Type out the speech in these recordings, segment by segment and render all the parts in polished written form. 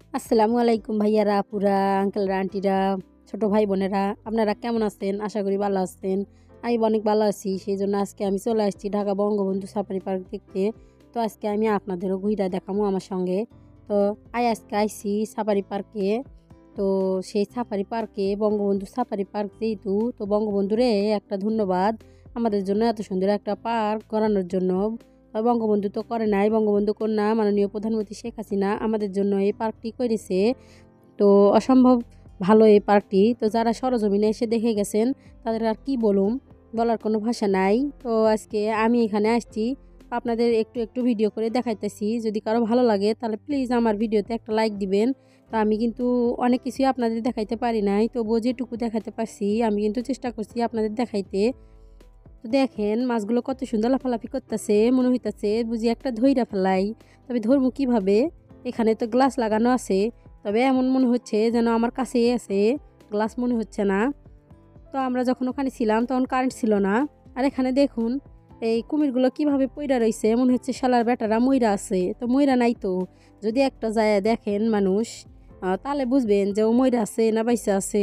আসসালামু আলাইকুম ভাইয়ারা, আপুরা, আঙ্কেলরা, আন্টিরা, ছোট ভাই বোনেরা, আপনারা কেমন আছেন? আশা করি ভালো আছেন। আমি অনেক ভালো আছি। সেই জন্য আজকে আমি চলে আসছি ঢাকা বঙ্গবন্ধু সাফারি পার্ক দেখতে। তো আজকে আমি আপনাদেরও ঘুরে দেখাবো আমার সঙ্গে। তো আজকে আইসি সাফারি পার্কে। তো সেই সাফারি পার্কে বঙ্গবন্ধু সাফারি পার্ক যেহেতু, তো বঙ্গবন্ধুরে একটা ধন্যবাদ আমাদের জন্য এত সুন্দর একটা পার্ক করানোর জন্য। বঙ্গবন্ধু তো করে নাই, বঙ্গবন্ধু কন্যা মাননীয় প্রধানমন্ত্রী শেখ হাসিনা আমাদের জন্য এই পার্কটি করেছে। তো অসম্ভব ভালো এই পার্কটি। তো যারা সরজমিনে এসে দেখে গেছেন তাদের আর কি বলুম, বলার কোনো ভাষা নাই। তো আজকে আমি এখানে আসছি আপনাদের একটু একটু ভিডিও করে দেখাইতেছি। যদি কারো ভালো লাগে তাহলে প্লিজ আমার ভিডিওতে একটা লাইক দিবেন। তো আমি কিন্তু অনেক কিছুই আপনাদের দেখাইতে পারি নাই, তবুও যেটুকু দেখাতে পারছি আমি কিন্তু চেষ্টা করছি আপনাদের দেখাইতে। তো দেখেন মাছগুলো কত সুন্দর লাফালাফি করতেছে, মনে হইতেছে বুঝি একটা ধইরা ফেলাই। তবে ধরবো কিভাবে? এখানে তো গ্লাস লাগানো আছে, তবে এমন মনে হচ্ছে যেন আমার কাছেই আছে, গ্লাস মনে হচ্ছে না। তো আমরা যখন ওখানে ছিলাম তখন কারেন্ট ছিল না। আর এখানে দেখুন এই কুমিরগুলো কিভাবে পইরা রয়েছে, মনে হচ্ছে শালার বেটারা মইরা আছে। তো মইরা নাই তো, যদি একটা যায় দেখেন মানুষ, তাহলে বুঝবেন যে ও মইরা আছে না বাইসা আছে।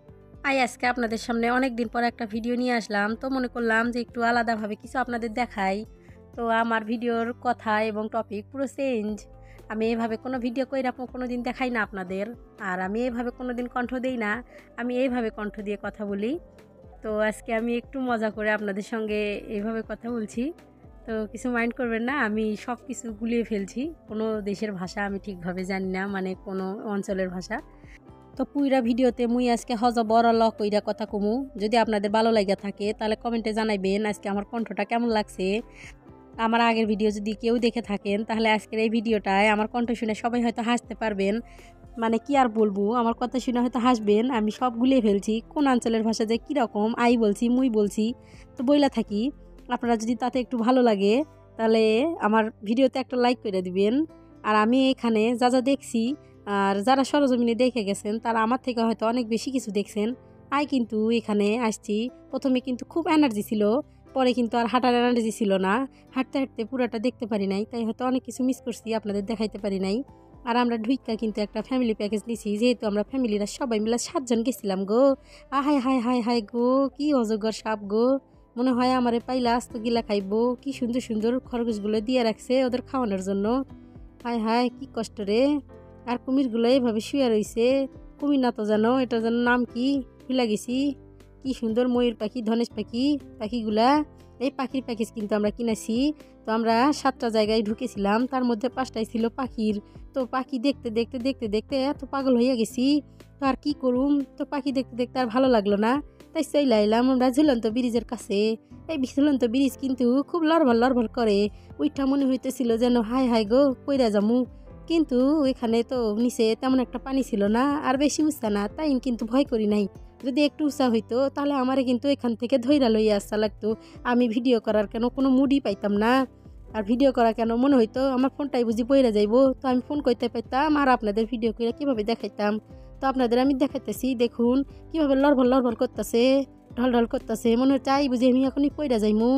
আজকে আপনাদের সামনে অনেক দিন পর একটা ভিডিও নিয়ে আসলাম, তো মনে করলাম যে একটু আলাদাভাবে কিছু আপনাদের দেখাই। তো আমার ভিডিওর কথা এবং টপিক পুরো চেঞ্জ। আমি এভাবে কোনো ভিডিও কইরা কোনো দিন দেখাই না আপনাদের, আর আমি এভাবে কোনো দিন কণ্ঠ দেই না। আমি এইভাবে কণ্ঠ দিয়ে কথা বলি। তো আজকে আমি একটু মজা করে আপনাদের সঙ্গে এইভাবে কথা বলছি। তো কিছু মাইন্ড করবেন না, আমি সব কিছু গুলিয়ে ফেলছি। কোনো দেশের ভাষা আমি ঠিকভাবে জানি না, মানে কোনো অঞ্চলের ভাষা। তো পুইরা ভিডিওতে মুই আজকে বড় ল কইরা কথা কমু। যদি আপনাদের ভালো লাগা থাকে তাহলে কমেন্টে জানাইবেন আজকে আমার কণ্ঠটা কেমন লাগছে। আমার আগের ভিডিও যদি কেউ দেখে থাকেন তাহলে আজকের এই ভিডিওটায় আমার কণ্ঠ শুনে সবাই হয়তো হাসতে পারবেন। মানে কি আর বলবো, আমার কথা শুনে হয়তো হাসবেন। আমি সব গুলিয়ে ফেলছি, কোন অঞ্চলের ভাষা যে কীরকম আই বলছি মুই বলছি। তো বইলা থাকি, আপনারা যদি তাতে একটু ভালো লাগে তাহলে আমার ভিডিওতে একটা লাইক করে দিবেন। আর আমি এখানে যা যা দেখছি, আর যারা সরজমিনে দেখে গেছেন তারা আমার থেকে হয়তো অনেক বেশি কিছু দেখছেন। কিন্তু এখানে আসছি, প্রথমে কিন্তু খুব এনার্জি ছিল, পরে কিন্তু আর হাঁটার এনার্জি ছিল না। হাঁটতে হাঁটতে পুরোটা দেখতে পারি নাই, তাই হয়তো অনেক কিছু মিস করছি, আপনাদের দেখাইতে পারি নাই। আর আমরা ঢুইকা কিন্তু একটা ফ্যামিলি প্যাকেজ নিছি, যেহেতু আমরা ফ্যামিলিরা সবাই মিলে 7 জন গেছিলাম গো। হাই হাই হাই হাই গো, কি অজগর সাপ গো! মনে হয় আমারে পাইলা আস্ত গিলা খাইবো। কি সুন্দর সুন্দর খরগোশগুলো দিয়ে রাখছে ওদের খাওয়ানোর জন্য। হাই হাই কি কষ্ট রে! আর কুমিরগুলো এইভাবে শুয়ে রইছে। কুমির না তো জানো, এটা যেন নাম কি ভুলে গেছি। কি সুন্দর ময়ূর পাখি, ধনেশ পাখি, পাখিগুলা। এই পাখির প্যাকেজ কিন্তু আমরা কিনেছি। তো আমরা 7টা জায়গায় ঢুকেছিলাম, তার মধ্যে 5টাই ছিল পাখির। তো পাখি দেখতে দেখতে দেখতে দেখতে এত পাগল হয়ে গেছি। তো আর কি করুম, তো পাখি দেখতে দেখতে আর ভালো লাগলো না, তাই চলে এলাম আমরা ঝুলন্ত ব্রিজের কাছে। এই ঝুলন্ত ব্রিজ কিন্তু খুব লড়বড় লড়বড় করে, ওইটা মনে হইতেছিল যেন হাই হাই গো কইরা যামু। কিন্তু এখানে তো নিচে তেমন একটা পানি ছিল না, আর বেশি উঁচা না, তাই কিন্তু ভয় করি নাই। যদি একটু উঁচা হইতো তাহলে আমারে কিন্তু এখান থেকে ধইরা লইয়া আসা লাগতো। আমি ভিডিও করার কেন কোনো মুডই পাইতাম না। আর ভিডিও করা কেন মনে হইতো আমার ফোনটাই বুঝি পইরা যাইবো, তো আমি ফোন করতে পাইতাম আর আপনাদের ভিডিও করে কীভাবে দেখাইতাম। তো আপনাদের আমি দেখাইতেছি, দেখুন কীভাবে লড়বড় লড়বড় করতেছে, ঢল ঢল করতেছে, মনে হচ্ছে আই বুঝি আমি এখনই পইরা যাইমু।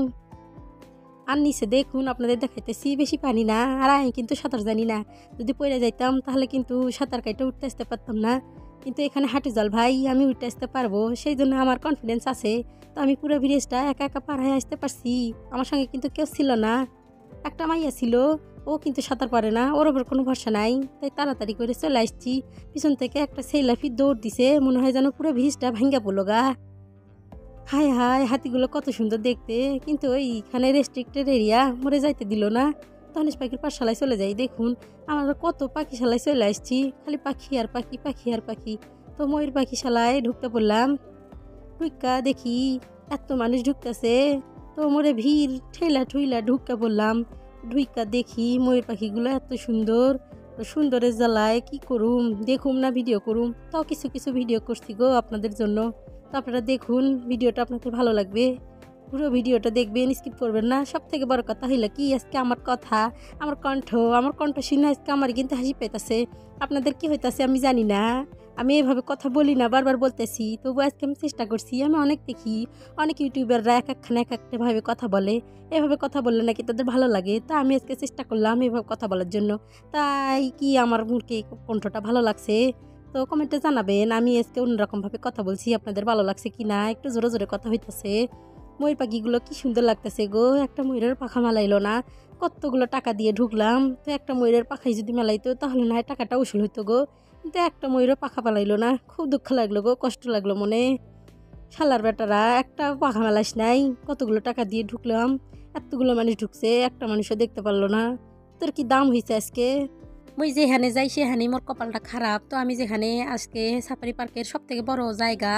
আর নিচে দেখুন আপনাদের দেখাইতেছি বেশি পানি না, আর আমি কিন্তু সাঁতার জানি না। যদি পড়ে যাইতাম তাহলে কিন্তু সাঁতার কাইটে উঠতে আসতে পারতাম না। কিন্তু এখানে হাঁটু জল ভাই, আমি উঠতে আসতে পারবো, সেই জন্য আমার কনফিডেন্স আছে। তো আমি পুরো ব্রিজটা একা একা পার হয়ে আসতে পারছি। আমার সঙ্গে কিন্তু কেউ ছিল না, একটা মাইয়া ছিল, ও কিন্তু সাঁতার পারে না, ওর ওপর কোনো ভরসা নাই, তাই তাড়াতাড়ি করে চলে আসছি। পিছন থেকে একটা ছেলে দৌড় দিছে, মনে হয় যেন পুরো ব্রিজটা ভাঙ্গা পড়লো গা। হাই হাই হাতিগুলো কত সুন্দর দেখতে, কিন্তু ওইখানে রেস্ট্রিক্টেড এরিয়া, মরে যাইতে দিল না। ধনেশ পাখির পাঠশালায় চলে যাই, দেখুন আমরা কত পাখিশালায় চলে আসছি, খালি পাখি আর পাখি, পাখি আর পাখি। তো ময়ূর পাখিশালায় ঢুকতে পড়লাম। ঢুকা দেখি এত মানুষ ঢুকতেছে, তো মোরে ভিড় ঠেলা ঠুইলা ঢুকা পড়লাম। ঢুকা দেখি ময়ূর পাখিগুলো এত সুন্দর, সুন্দরের জ্বালায় কি করুম, দেখুম না ভিডিও করুম। তাও কিছু কিছু ভিডিও করছি গো আপনাদের জন্য। তো আপনারা দেখুন, ভিডিওটা আপনাদের ভালো লাগবে। পুরো ভিডিওটা দেখবেন, স্কিপ করবেন না। সব থেকে বড় কথা হইলো কি, আজকে আমার কথা, আমার কণ্ঠ শুনে আজকে আমার কিন্তু হাসি পাইতেছে। আপনাদের কি হইতাছে আমি জানি না, আমি এভাবে কথা বলি না, বারবার বলতেছি, তবু আজকে আমি চেষ্টা করছি। আমি অনেক দেখি, অনেক ইউটিউবাররা এক একটাভাবে কথা বলে, এভাবে কথা বললে নাকি তাদের ভালো লাগে। তা আমি আজকে চেষ্টা করলাম এভাবে কথা বলার জন্য। তাই কি আমার মুখে কণ্ঠটা ভালো লাগছে? তো কমেন্টে জানাবেন। আমি আজকে অন্যরকমভাবে কথা বলছি, আপনাদের ভালো লাগছে কি না? একটু জোরে জোরে কথা হইতেছে। ময়ূর পাখিগুলো কি সুন্দর লাগতেছে গো। একটা ময়ূরের পাখা মেলাইলো না, কতগুলো টাকা দিয়ে ঢুকলাম। তো একটা ময়ূরের পাখাই যদি মেলাইতো তাহলে না টাকাটা উসুল হইতো গো। কিন্তু একটা ময়ূরের পাখা মেলাইলো না, খুব দুঃখ লাগলো গো, কষ্ট লাগলো মনে। শালার বেটারা, একটা পাখা মেলাইস নাই, কতগুলো টাকা দিয়ে ঢুকলাম, এতগুলো মানুষ ঢুকছে, একটা মানুষও দেখতে পারলো না। তোর কি দাম হয়েছে আজকে? মুই যেখানে যাই সেখানেই মোর কপালটা খারাপ। তো আমি যেখানে আজকে সাফারি পার্কের সব থেকে বড় জায়গা,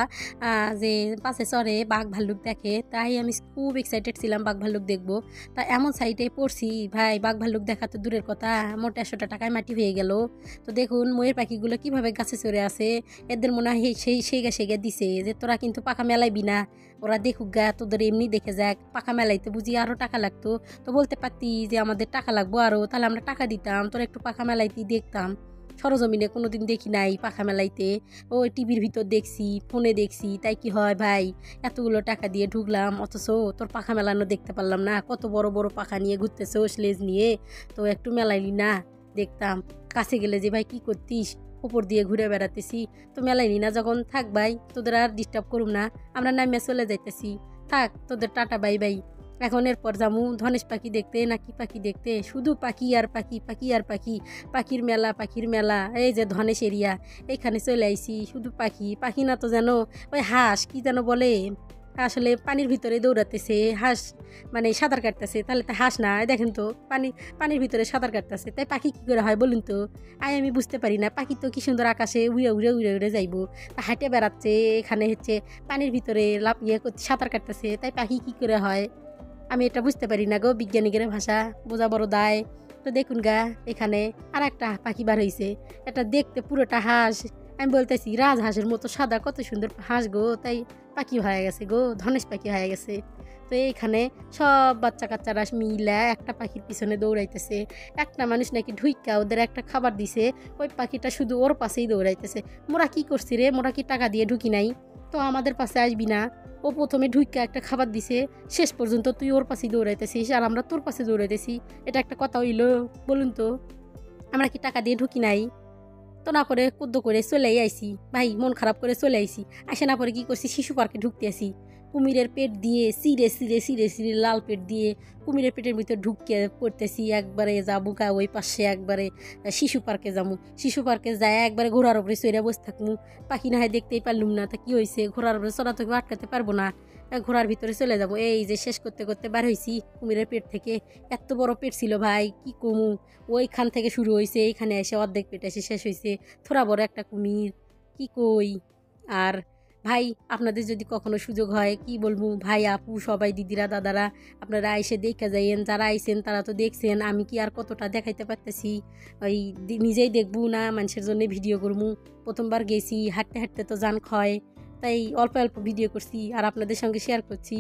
যে পাশে চড়ে বাঘ ভাল্লুক দেখে, তাই আমি খুব এক্সাইটেড ছিলাম বাঘ ভাল্লুক দেখবো। তা এমন সাইডে পড়ছি ভাই, বাঘ ভাল্লুক দেখা তো দূরের কথা, মোট 100টা টাকায় মাটি হয়ে গেল। তো দেখুন ময়ূর পাখিগুলো কিভাবে গাছে চড়ে আছে। এদের মনে হয় সেই গা দিছে যে তোরা কিন্তু পাখা মেলাইবি না, ওরা দেখুক গা, তোদের এমনি দেখে যাক। পাখা মেলাইতে বুঝি আরও টাকা লাগতো, তো বলতে পারতি যে আমাদের টাকা লাগবো আরও, তাহলে আমরা টাকা দিতাম, তোরা একটু পাখা মেলাইতে দেখতাম। সরজমিনে কোনোদিন দেখি নাই পাখা মেলাইতে, ওই টিভির ভিতর দেখছি, ফোনে দেখছি। তাই কি হয় ভাই, এতগুলো টাকা দিয়ে ঢুকলাম, অথচ তোর পাখা মেলানো দেখতে পারলাম না। কত বড় বড় পাখা নিয়ে ঘুরতেছে স্লেজ নিয়ে, তো একটু মেলাইলি না, দেখতাম। কাছে গেলে যে ভাই কি করতিস, উপর দিয়ে ঘুরে বেড়াতেছি। তো মেলাইনি না যখন, থাক ভাই, তোদের আর ডিস্টার্ব করুম না, আমরা নামিয়ে চলে যাইতেছি, থাক তোদের টাটা বাই বাই। এখন এরপর যামু ধনেশ পাখি দেখতে, না কি পাখি দেখতে, শুধু পাখি আর পাখি, পাখি আর পাখি, পাখির মেলা, পাখির মেলা। এই যে ধনেশ এরিয়া, এইখানে চলে আইছি, শুধু পাখি, পাখি না তো যেন ওই হাঁস কি যেন বলে, আসলে পানির ভিতরে দৌড়াতেছে হাঁস, মানে সাঁতার কাটতেছে, তাহলে তো হাঁস না। দেখেন তো পানির ভিতরে সাঁতার কাটতেছে, তাই পাখি কী করে হয় বলুন তো? আমি বুঝতে পারি না। পাখি তো কি সুন্দর আকাশে উড়ে উড়ে উড়ে উড়ে যাইবো, হাঁটে বেড়াচ্ছে, এখানে হচ্ছে পানির ভিতরে করতে সাঁতার কাটতেছে, তাই পাখি কী করে হয় আমি এটা বুঝতে পারি না গো। বিজ্ঞানীদের ভাষা বোঝা বড় দায়। তো দেখুন গা, এখানে আর একটা পাখি বার হয়েছে, এটা দেখতে পুরোটা হাঁস। আমি বলতেছি রাজহাঁসের মতো সাদা, কত সুন্দর হাঁস গো, তাই পাখি হয়ে গেছে গো, ধনেশ পাখি হয়ে গেছে। তো এইখানে সব বাচ্চা কাচ্চারা মিলে একটা পাখির পিছনে দৌড়াইতেছে। একটা মানুষ নাকি ঢুইকা ওদের একটা খাবার দিছে, ওই পাখিটা শুধু ওর পাশেই দৌড়াইতেছে। মোরা কি করছি রে, মোরা কি টাকা দিয়ে ঢুকি নাই? তো আমাদের পাশে আসবি না? ও প্রথমে ঢুইকা একটা খাবার দিছে, শেষ পর্যন্ত তুই ওর পাশেই দৌড়াইতেছিস আর আমরা তোর পাশে দৌড়াইতেছি। এটা একটা কথা হইল বলুন তো? আমরা কি টাকা দিয়ে ঢুকি নাই? তো না করে কুদ্দ করে চলেই আইসি ভাই, মন খারাপ করে চলে আইসি। আসে না পরে কি করছি, শিশু পার্কে ঢুকতে আসি, কুমিরের পেট দিয়ে সিঁড়ে সিঁড়ে সিঁড়ে সিঁড়ে লাল পেট দিয়ে কুমিরের পেটের ভিতরে ঢুকে পড়তেছি। একবারে যাবো গা ওই পাশে, একবারে শিশু পার্কে যাবো। শিশু পার্কে যায় একবারে ঘোড়ার উপরে চড়ে বসে থাকবো। পাখি না হয় দেখতেই পারলুম না, তা কি হয়েছে, ঘোড়ার উপরে চড়া তো আটকাতে পারবো না, ঘোড়ার ভিতরে চলে যাবো। এই যে শেষ করতে করতে বার হয়েছি কুমিরের পেট থেকে। এত বড় পেট ছিল ভাই, কি কমু, ওইখান থেকে শুরু হয়েছে, এইখানে এসে অর্ধেক পেট এসে শেষ হয়েছে। থোড়া বড় একটা কুমির, কি কই আর। ভাই আপনাদের যদি কখনো সুযোগ হয়, কি বলবো ভাই, আপু সবাই, দিদিরা দাদারা, আপনারা এসে দেখে যাইয়েন। যারা আইসেন তারা তো দেখছেন, আমি কি আর কতটা দেখাইতে পারতেছি, ওই নিজেই দেখবো না মানুষের জন্য ভিডিও করবো। প্রথমবার গেছি, হাঁটতে হাঁটতে তো জান ক্ষয়, তাই অল্প অল্প ভিডিও করছি আর আপনাদের সঙ্গে শেয়ার করছি।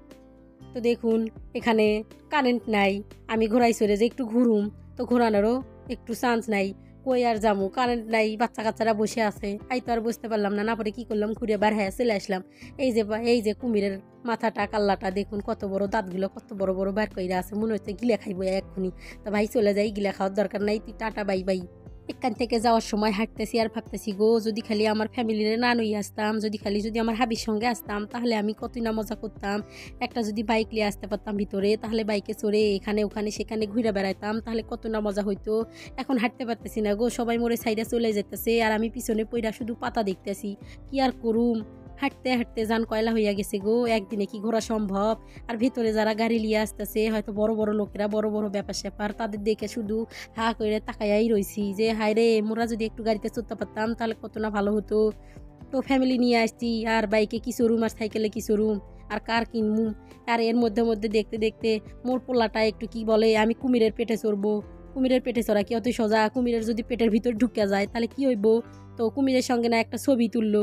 তো দেখুন এখানে কারেন্ট নাই, আমি ঘোড়াই চড়ে যে একটু ঘুরুম, তো ঘোরানোরও একটু চান্স নাই। কই আর যাবো, কারেন্ট নাই, বাচ্চা কাচ্চারা বসে আছে, আই তো আর বুঝতে পারলাম না। না পরে কী করলাম, ঘুরে বার হয়ে চলে আসলাম। এই যে কুমিরের মাথাটা, কাল্লাটা দেখুন, কত বড় দাঁতগুলো, কত বড় বড় বার কইরা আছে, মনে হচ্ছে গিলে খাইবো এক্ষুনি। তা ভাই চলে যাই, গিলে খাওয়ার দরকার নাই, তুই টাটা বাই বাই। এখান থেকে যাওয়ার সময় হাঁটতেছি আর ভাবতেছি গো, যদি খালি আমার ফ্যামিলির না নই আসতাম, যদি আমার হাবির সঙ্গে আসতাম, তাহলে আমি কতই না মজা করতাম। একটা যদি বাইক নিয়ে আসতে পারতাম ভিতরে, তাহলে বাইকে চড়ে এখানে ওখানে সেখানে ঘুরে বেড়াইতাম, তাহলে কত না মজা হইতো। এখন হাঁটতে পারতেছি না গো, সবাই মোরে সাইডে চলে যেতেছে আর আমি পিছনে পইরা শুধু পাতা দেখতেছি। কি আর করুম, হাঁটতে হাঁটতে যান কয়লা হইয়া গেছে গো, একদিনে কি ঘোরা সম্ভব? আর ভিতরে যারা গাড়ি নিয়ে আসতেছে, হয়তো বড় বড় লোকেরা, বড় বড় ব্যাপার স্যাপার, তাদের দেখে শুধু হা করে তাকাইয়াই রইছি যে হায় রে, মোরা যদি একটু গাড়িতে চড়তে পারতাম তাহলে কত না ভালো হতো। তো ফ্যামিলি নিয়ে আসছি, আর বাইকে কি চড়ুম আর সাইকেলে কি চড়ুম, আর কার কিনমু। আর এর মধ্যে মধ্যে দেখতে দেখতে মোর পোলাটা একটু কি বলে, আমি কুমিরের পেটে চড়বো। কুমিরের পেটে চড়া কি অত সোজা? কুমিরের যদি পেটের ভিতর ঢুকে যায় তাহলে কি হইব? তো কুমিরের সঙ্গে না একটা ছবি তুললো,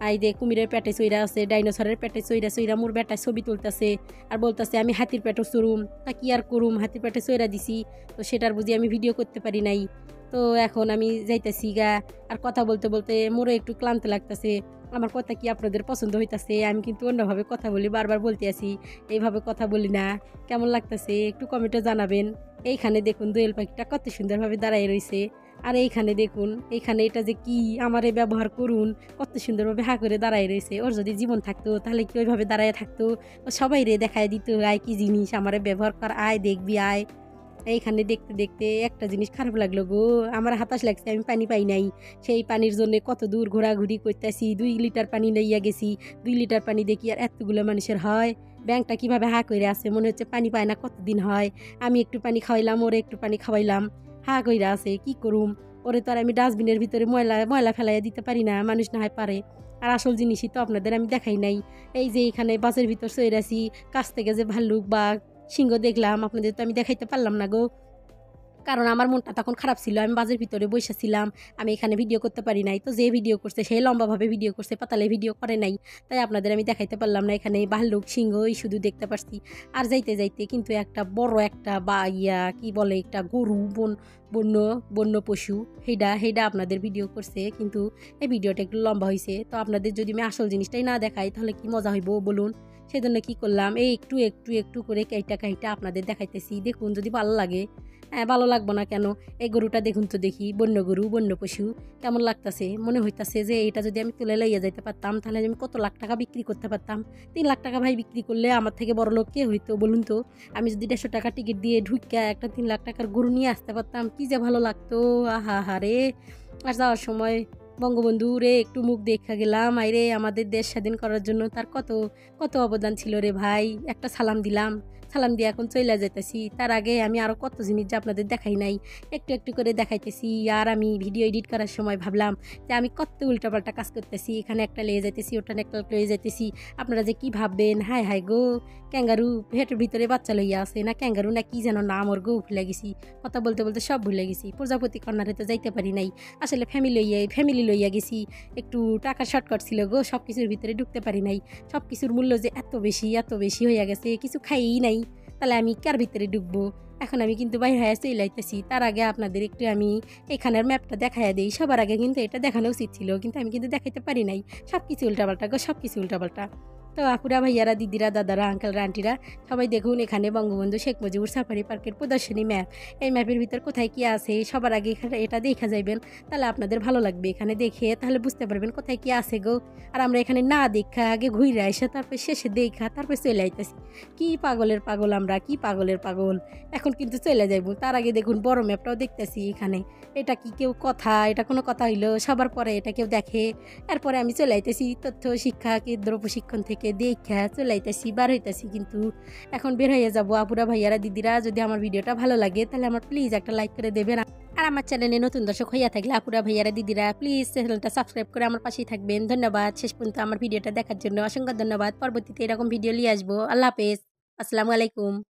আই দে কুমিরের পেটে চইরা আছে, ডাইনোসরের পেটে চইরা চইরা মোর বেটায় ছবি তুলতেছে আর বলতেছে আমি হাতির পেটও চড়ুম। তা কি আর করুম, হাতির পেটে চইরা দিছি, তো সেটার বুঝি আমি ভিডিও করতে পারি নাই। তো এখন আমি যাইতেছি গা, আর কথা বলতে বলতে মোরও একটু ক্লান্ত লাগতেছে। আমার কথা কি আপনাদের পছন্দ হইতাছে? আমি কিন্তু অন্যভাবে কথা বলি, বারবার বলতে আসি, এইভাবে কথা বলি না। কেমন লাগতেছে একটু কমেন্টে জানাবেন। এইখানে দেখুন দোয়েল পাখিটা কত সুন্দরভাবে দাঁড়ায় রয়েছে। আর এইখানে দেখুন, এইখানে এটা যে কি আমারে ব্যবহার করুন, কত সুন্দরভাবে হা করে দাঁড়ায় রয়েছে। ওর যদি জীবন থাকতো তাহলে কি ওইভাবে দাঁড়ায় থাকতো? ও সবাই রে দেখায় দিত আয় কি জিনিস, আমারে ব্যবহার কর, আয় দেখবি আয়। এইখানে দেখতে দেখতে একটা জিনিস খারাপ লাগলো গো, আমার হতাশ লাগছে, আমি পানি পাই নাই। সেই পানির জন্য কত দূর ঘোরাঘুরি করতেছি, 2 লিটার পানি লইয়া গেছি। 2 লিটার পানি দেখি আর এতগুলো মানুষের হয়? ব্যাংকটা কিভাবে হা করে আছে, মনে হচ্ছে পানি পায় না কতদিন হয়। আমি একটু পানি খাওয়াইলাম, ওরে একটু পানি খাওয়াইলাম, হা কইরা আছে, কি করুম? ওরে তো আর আমি ডাস্টবিনের ভিতরে ময়লা ময়লা ফেলাইয়া দিতে পারি না, মানুষ না হয় পারে। আর আসল জিনিসই তো আপনাদের আমি দেখাই নাই। এই যে এখানে বাসের ভিতর চইরাছি, কাছ থেকে যে ভাল্লুক বা সিংহ দেখলাম, আপনাদের তো আমি দেখাইতে পারলাম না গো, কারণ আমার মনটা তখন খারাপ ছিল। আমি বাজের ভিতরে বসেছিলাম, আমি এখানে ভিডিও করতে পারি নাই। তো যে ভিডিও করছে সে লম্বাভাবে ভিডিও করছে, পাতালে ভিডিও করে নাই, তাই আপনাদের আমি দেখাইতে পারলাম না। এখানে ভাল্লুক সিংহ এই শুধু দেখতে পারছি। আর যাইতে যাইতে কিন্তু একটা বড় একটা বা কি বলে একটা গরু, বন্য বন্য পশু, হেডা আপনাদের ভিডিও করছে, কিন্তু এই ভিডিওটা একটু লম্বা হয়েছে। তো আপনাদের যদি আমি আসল জিনিসটাই না দেখাই তাহলে কি মজা হইব বলুন? সেজন্য কি করলাম, এই একটু একটু একটু করে কাইটা আপনাদের দেখাইতেছি। দেখুন যদি ভালো লাগে। হ্যাঁ, ভালো লাগবো না কেন? এই গরুটা দেখুন তো দেখি, বন্য গরু, বন্য পশু, কেমন লাগতেছে? মনে হইতাছে যে এটা যদি আমি তুলে লইয়া যাইতে পারতাম তাহলে আমি কত লাখ টাকা বিক্রি করতে পারতাম। 3 লাখ টাকা ভাই বিক্রি করলে আমার থেকে বড় লোক কে হইতো বলুন তো? আমি যদি 150 টাকা টিকিট দিয়ে ঢুকিয়া একটা 3 লাখ টাকার গরু নিয়ে আসতে পারতাম, কি যে ভালো লাগতো। আহা হা রে। আর যাওয়ার সময় বঙ্গবন্ধু রে একটু মুখ দেখা গেলাম, আইরে আমাদের দেশ স্বাধীন করার জন্য তার কত কত অবদান ছিল রে ভাই, একটা সালাম দিলাম। সালাম দিয়ে এখন চলে যাইতেছি। তার আগে আমি আরও কত জিনিস যে আপনাদের দেখাই নাই, একটু একটু করে দেখাইতেছি। আর আমি ভিডিও এডিট করার সময় ভাবলাম যে আমি কত উল্টাপাল্টা কাজ করতেছি, এখানে একটা লেগে যাইতেছি, ওখানে একটা লয়ে যাইতেছি। আপনারা যে কি ভাববেন, হায় হায় গো, ক্যাঙ্গারু হেঁটের ভিতরে বাচ্চা লইয়া আছে না, ক্যাঙ্গারু না কি যেন নাম, ওর গো ভুলে গেছি। কথা বলতে বলতে সব ভুলে গেছি। প্রজাপতি কর্নারে তো যাইতে পারি নাই, আসলে ফ্যামিলি লইয়া গেছি। একটু টাকার শর্টকাট ছিল গো, সব কিছুর ভিতরে ঢুকতে পারি নাই। সব কিছুর মূল্য যে এত বেশি হইয়া গেছে, কিছু খাইই নাই, তাহলে আমি কার ভিতরে ঢুকবো? এখন আমি কিন্তু বাইরে হয়ে চলে আইতেছি। তার আগে আপনাদের একটু আমি এখানের ম্যাপটা দেখাইয়া দিই। সবার আগে কিন্তু এটা দেখানো উচিত ছিল, কিন্তু আমি কিন্তু দেখাইতে পারি নাই। সব কিছু উল্টাপাল্টা গো, সব কিছু উল্টাপাল্টা। তো আপুরা, ভাইয়ারা, দিদিরা, দাদারা, আঙ্কেলরা, আন্টিরা, সবাই দেখুন এখানে বঙ্গবন্ধু শেখ মুজিবুর সাফারি পার্কের প্রদর্শনী ম্যাপ। এই ম্যাপের ভিতর কোথায় কি আছে সবার আগে এখানে এটা দেখা যাইবেন, তাহলে আপনাদের ভালো লাগবে। এখানে দেখে তাহলে বুঝতে পারবেন কোথায় কি আছে গো। আর আমরা এখানে না দেখা আগে ঘুরে আসে, তারপর শেষে দেখা তারপর চলে আইতেছি। কি পাগলের পাগল আমরা, কি পাগলের পাগল। এখন কিন্তু চলে যাইব, তার আগে দেখুন বড় ম্যাপটাও দেখতেছি এখানে। এটা কি কেউ কথা, এটা কোনো কথা হইলো? সবার পরে এটা কেউ দেখে? এরপরে আমি চলে আইতেছি তথ্য শিক্ষা কেন্দ্র প্রশিক্ষণ থেকে দেখা চলে আইতেছি, বার হইতেছি। কিন্তু এখন বের হয়ে যাবো। আপুরা, ভাইয়ারা, দিদিরা, যদি আমার ভিডিওটা ভালো লাগে তাহলে আমার প্লিজ একটা লাইক করে দেবেন। আর আমার চ্যানেলে নতুন দর্শক হইয়া থাকলে আপুরা, ভাইয়ারা, দিদিরা, প্লিজ চ্যানেলটা সাবস্ক্রাইব করে আমার পাশেই থাকবেন। ধন্যবাদ শেষ পর্যন্ত আমার ভিডিওটা দেখার জন্য, অসংখ্য ধন্যবাদ। পরবর্তীতে এরকম ভিডিও নিয়ে আসবো। আল্লাহ হাফেজ, আসসালামু আলাইকুম।